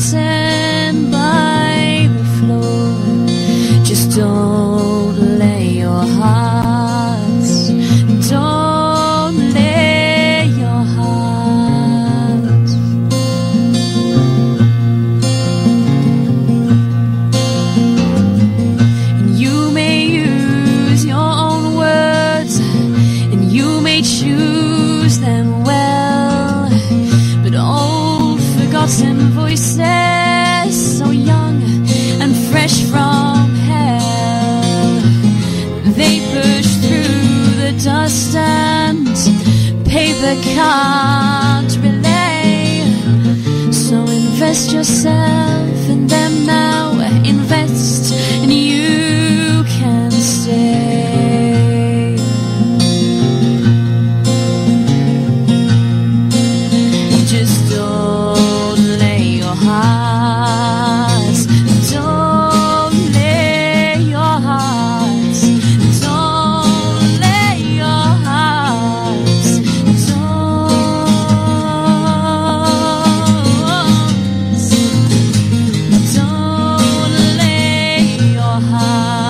sitting by the floor. Just don't lay your hearts, don't lay your hearts. And you may use your own words, and you may choose them well, but old forgotten voices, so young and fresh from hell, they push through the dust and paper can't relay. So invest yourself in them now, invest and you can stay. Just don't lay your hearts, don't lay your hearts, don't lay your hearts, don't lay your hearts.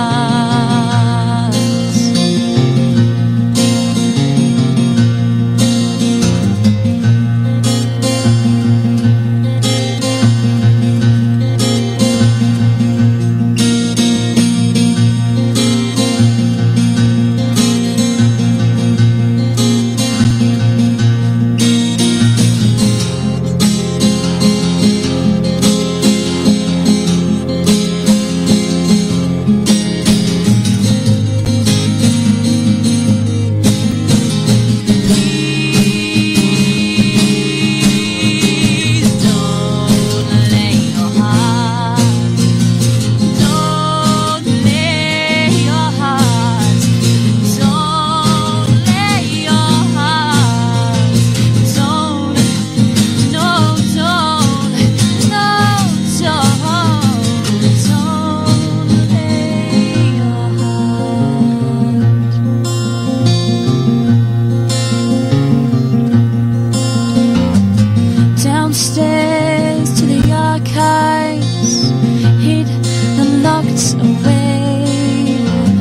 Downstairs to the archives, hid and locked away.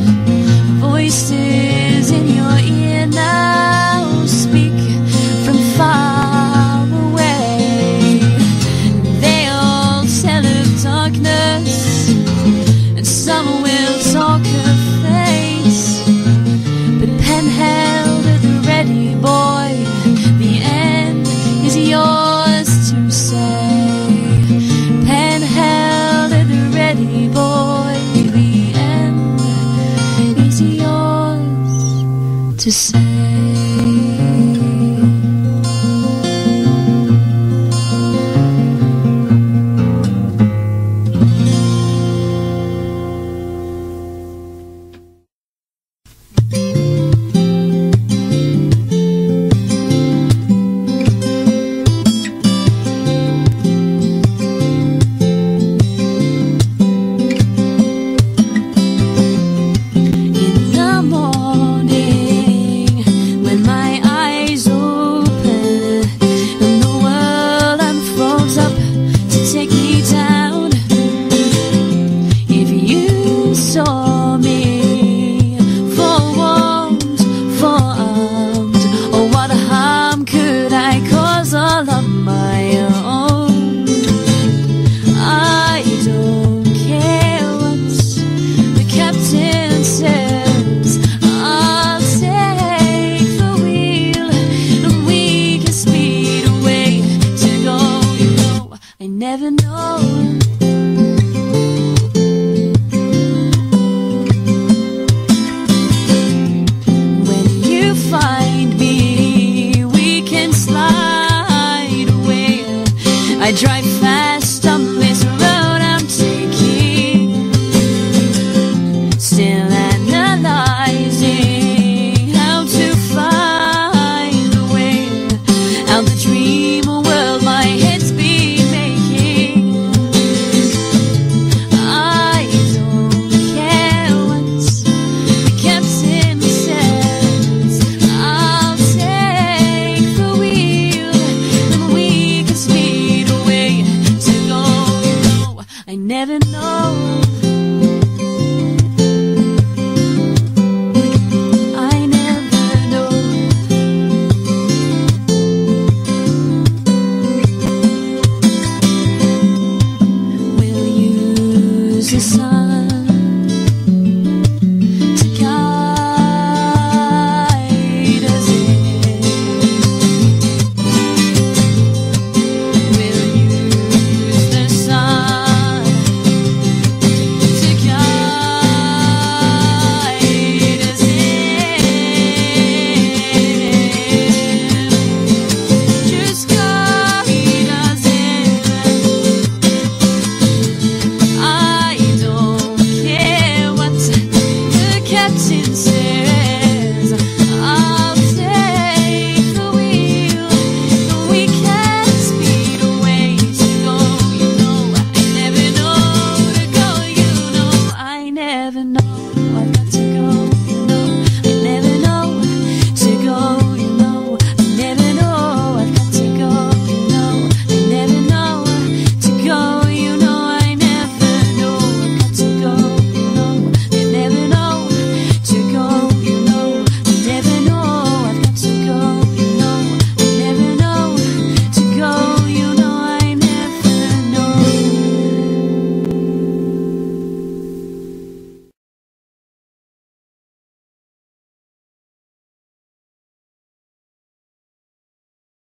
Voices in your ear now speak from far away. They all tell of darkness, and some will talk of face. But pen held at the ready, boy, the end is yours to say. Pen held at the ready, boy, the end is yours to say. In the morning, when my eyes open and the world unfolds up to take me down, if you saw me forewarned, forearmed, oh what harm could I cause all on my own? I don't care what the captain says, I'll take the wheel and we can speed away to go. You know, I never know. When you find me, we can slide away. I drive fast on this road I'm taking, still analyzing how to find a way out the dream world my head's been making. lose the sun.